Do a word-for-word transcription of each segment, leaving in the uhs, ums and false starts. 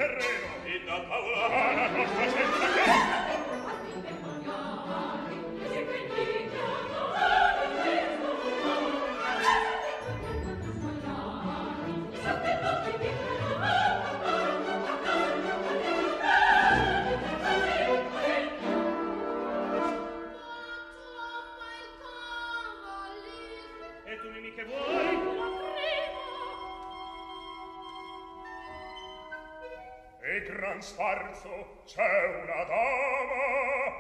Sfarzo, c'è una dama.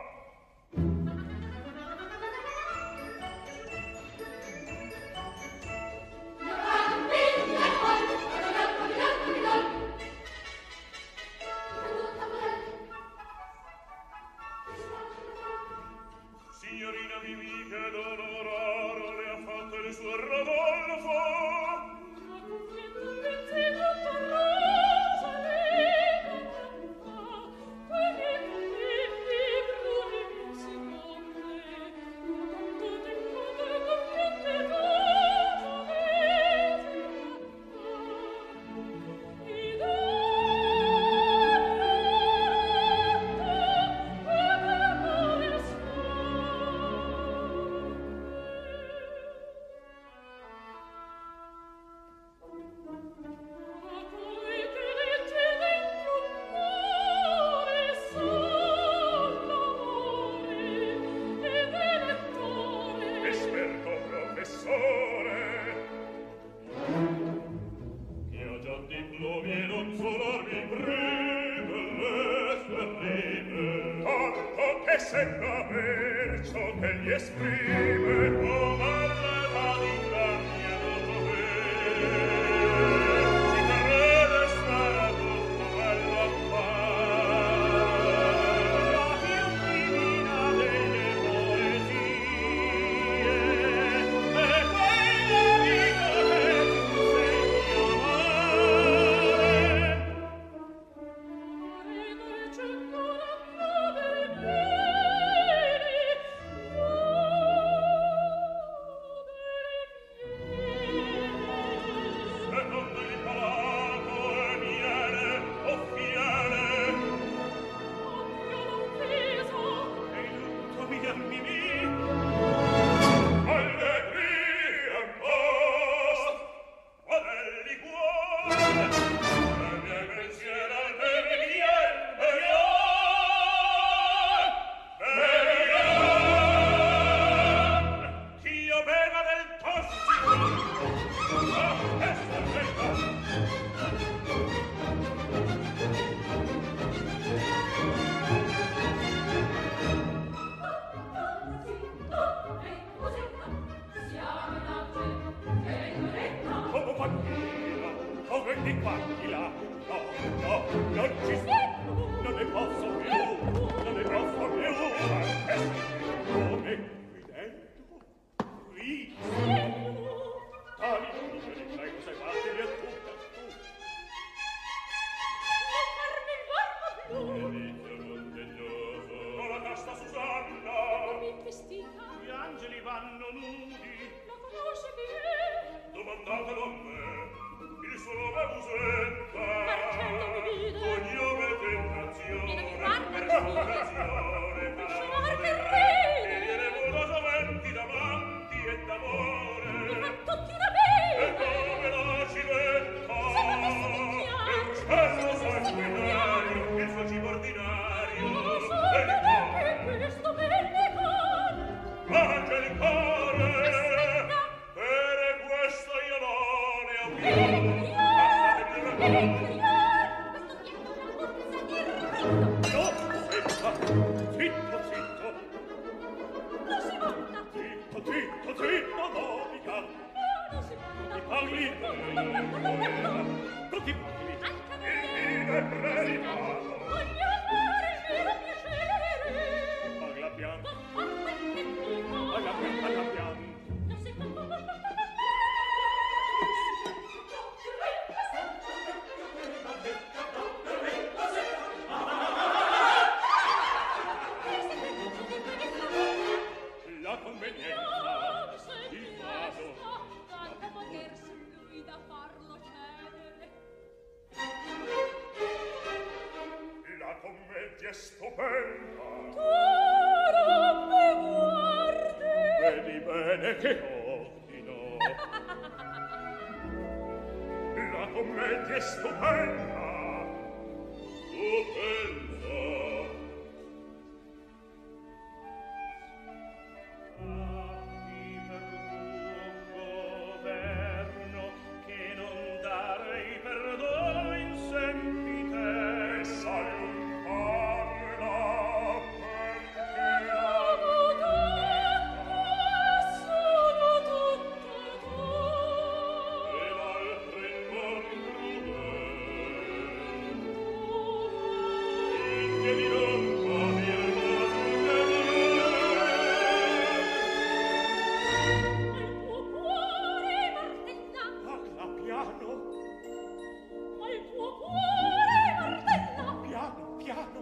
Signorina Mimì, che d'onor raro le ha fatte il suo Rodolfo. Sembra per ciò che gli esprime come l'età d'ingannia dovere si crede stare tutto bello appare la più divina delle poesie è quella vita che ti insegna di qua, di là, no, no, non ci sto, non ne posso più, non ne posso più, ma è come qui dentro, qui, tali, ti prego, sei fatti via tutta, tu. Non farmi il corpo blu, Delizio contegnoso, con la casta Susanna, mi vestita, gli angeli vanno nudi, la conosce chi è, domandatelo a me. Il suo nome Musetta, perché non mi vide? cognome tentazione, E non mi guarda, perforazione, lasciar che e ride, viene volosamente d'amanti e d'amore, mi fa tutti da bene, e come la civetta, se potessi e un cielo sanguinario, il suo cibo ordinario, non so e il dov'è cuore, che questo belle cuore, anche il cuore, per questo io non ne ho più. Zitto, zitto! non si monta, Zitto, zitto, zitto, no, mica! no, non si monta, Ti parli? Tu ti parli? anche Il vino è predicato! voglio fare il mio piacere, Parla pian, ma fatta il nemico, parla pian, parla pian! non si monta, La convenienza, il vaso, da potersi lui da farlo cedere. è stupenda. Tu non mi guardi. Vedi bene che ordino. La commedia è stupenda. Stupenda. Sappi per tuo governo che non darei perdono in sempite. E sai un parla perché Amo tanto e sono tutta tua. e l'altre non crudele. Che di non fami il mondo Al tuo cuore martella, parla piano, al tuo cuore martella. piano, piano.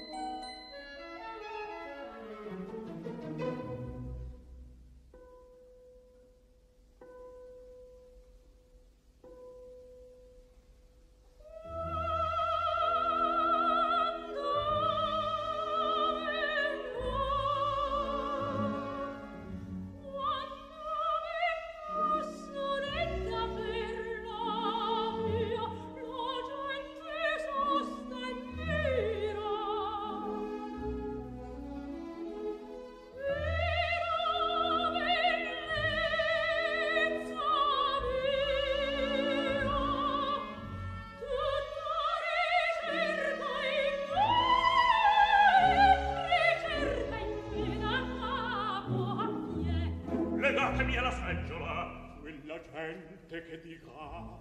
Legatemi alla seggiola. Quella gente che dirà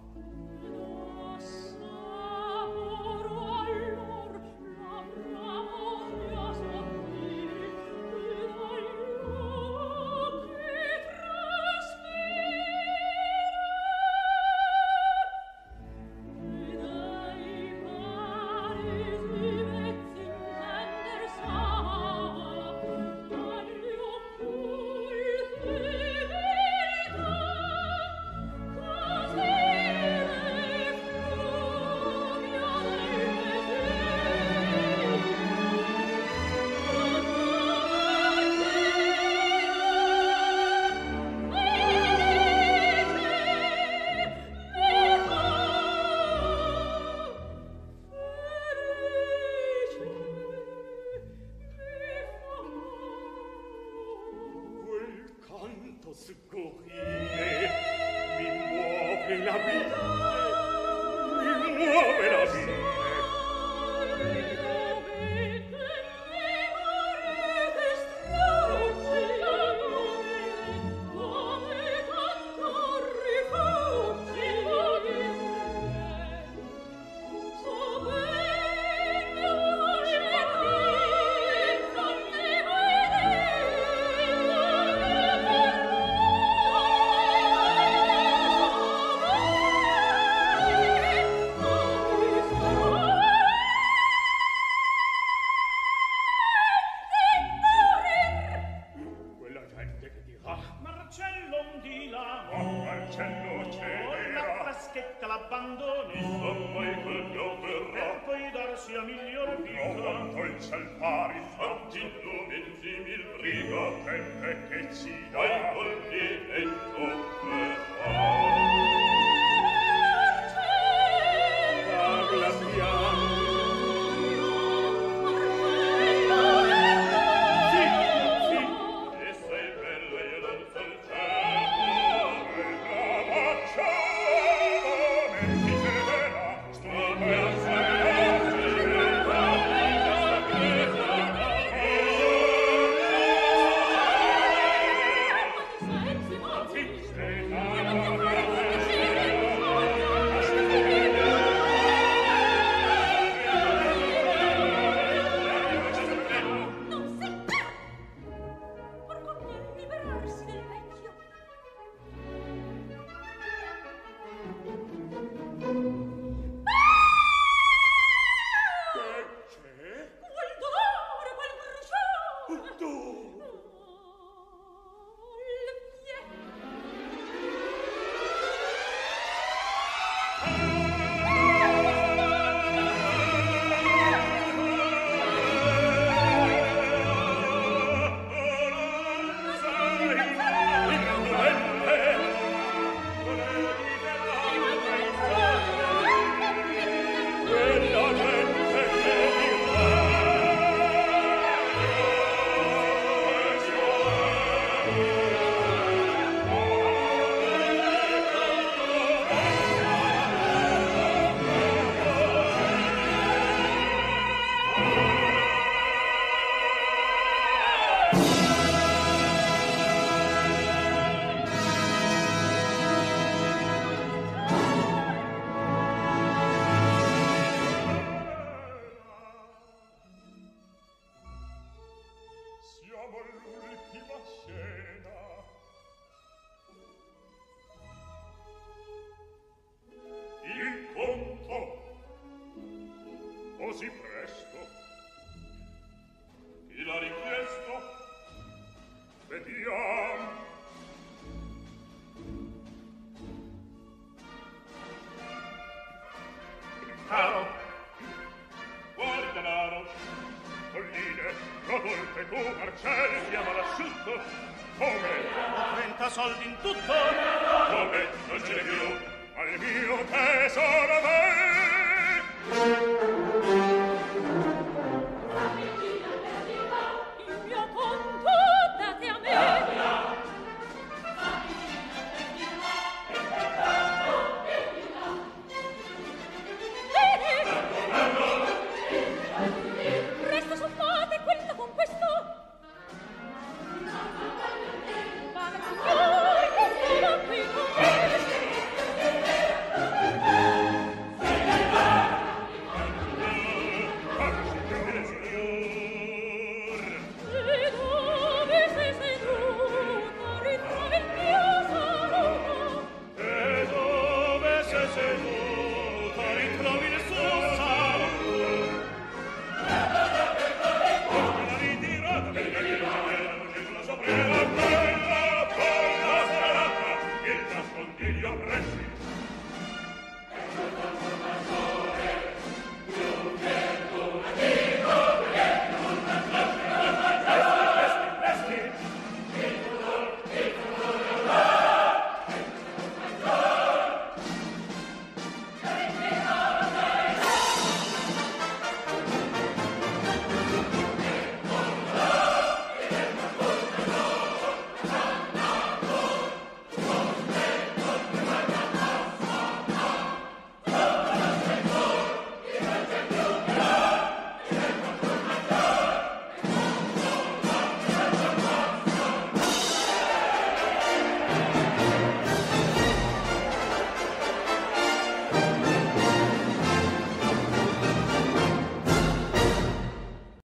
quel canto scorrire mi muove la vita, mi muove la vita. Quella gente che dirà Marcello un di là. oh, Marcello La cedera, fraschetta l'abbandoni non mai quel mio verrà. per poi darsi a miglior Oh, vita. quanto il ciel pari fatti lumenzi il brigo tempe che ci dà il complimento parla piano. Sì, sì, e sei bella io non son certo e la facciamo metti severa stupenda Senza così presto? Chi l'ha richiesto? Vediamo. Caro, Vuoi denaro? Colline, Rodolfo, tu, Marcelli, chiama l'asciutto. Come? trenta soldi in tutto. Come? Non ce n'è più. Al mio tesoro